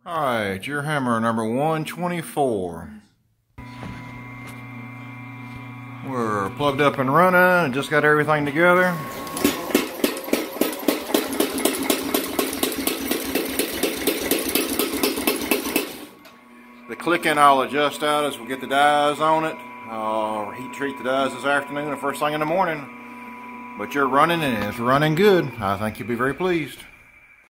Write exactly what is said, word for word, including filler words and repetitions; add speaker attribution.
Speaker 1: Alright, your hammer number one twenty-four. We're plugged up and running and just got everything together. The clicking I'll adjust out as we get the dies on it. I'll heat treat the dies this afternoon or first thing in the morning. But you're running and it's running good. I think you'll be very pleased.